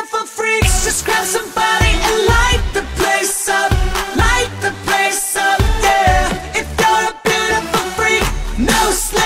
beautiful freaks, just grab somebody and light the place up. Light the place up, yeah. If you're a beautiful freak, no sleep.